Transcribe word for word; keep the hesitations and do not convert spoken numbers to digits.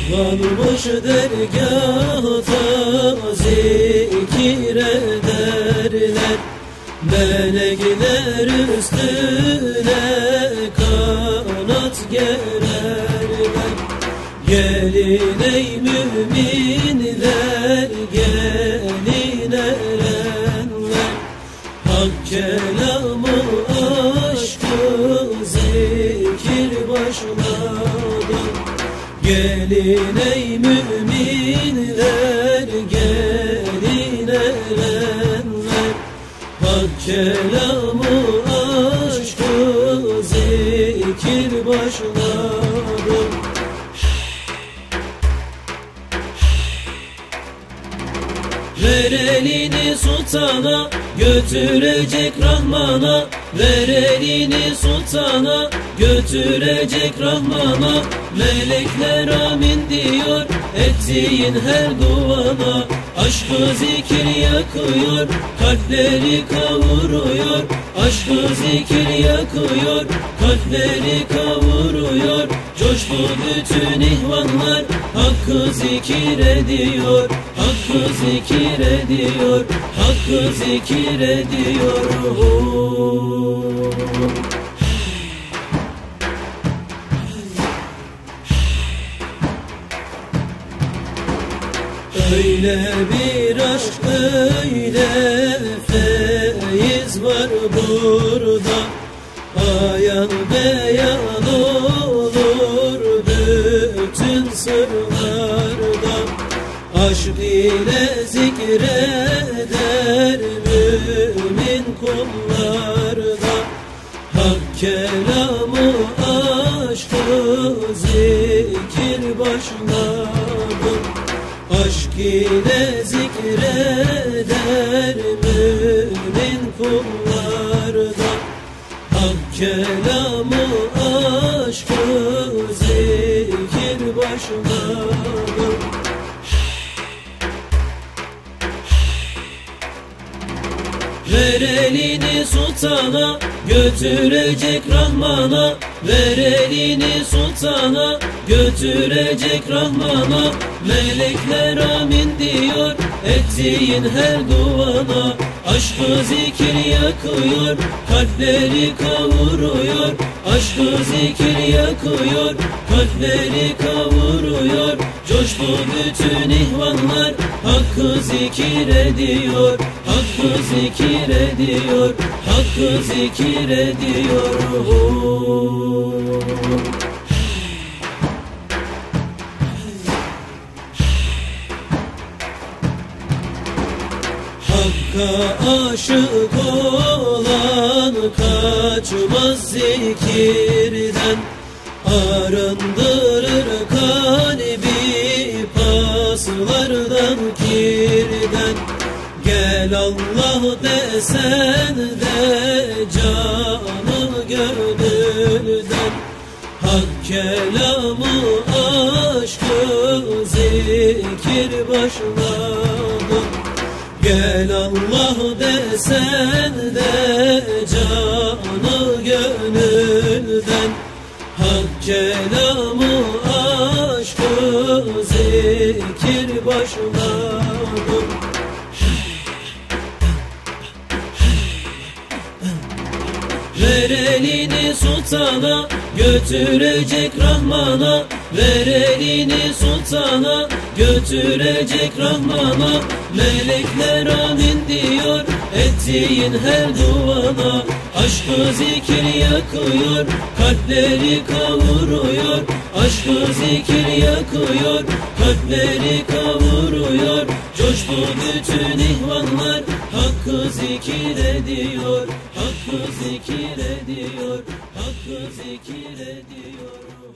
Toplanmış dergâhta zikir ederler, melekler üstüne kanat gererler. Gelin ey müminler, gelin erenler, hak kelamı aşkı zikir başladı. Gelin ey müminler, gelin erenler, hak kelamı aşkı zikir başladı. Ver elini sultana, götürecek Rahman'a. Ver elini sultana, götürecek Rahman'a. Melekler amin diyor ettiğin her duana. Aşkı zikir yakıyor, kalpleri kavuruyor. Aşkı zikir yakıyor, kalpleri kavuruyor. Coştu bütün ihvanlar, hakkı zikir ediyor. Hakkı zikir ediyor, hakkı zikir ediyor. Öyle bir aşk, öyle feyiz var burada. Ayan beyan olur bütün sırlarda. Aşk ile zikreder mümin kullarda. Hak kelamı aşkı zikir başladı. Aşk ile zikreder mümin kullarda. Hak kelamı aşkı zikir başladı. Ver elini sultana, götürecek Rahman'a. Ver elini sultana, götürecek Rahman'a. Melekler amin diyor ettiğin her duana. Aşkı zikir yakıyor, kalpleri kavuruyor. Aşkı zikir yakıyor, kalpleri kavuruyor. Coştu bütün ihvanlar, hakkı zikir ediyor. Hakkı zikir ediyor, hakkı zikir ediyor. Hakka aşık olan kaçmaz zikirden. Arındırır kalbi paslardan, kirden. Gel Allah desen de canı gönülden. Hak kelamı aşkı zikir başladı. Gel Allah desen de canı gönülden. Hak kelamı aşkı zikir başladı. Ver elini sultana, götürecek Rahman'a. Ver elini sultana, götürecek Rahman'a. Melekler amin diyor ettiğin her duana. Aşkı zikir yakıyor, kalpleri kavuruyor. Aşkı zikir yakıyor, kalpleri kavuruyor. Coştu bütün ihvanlar, hakkı zikir ediyor. Hakkı zikir ediyor, hakkı zikir ediyor.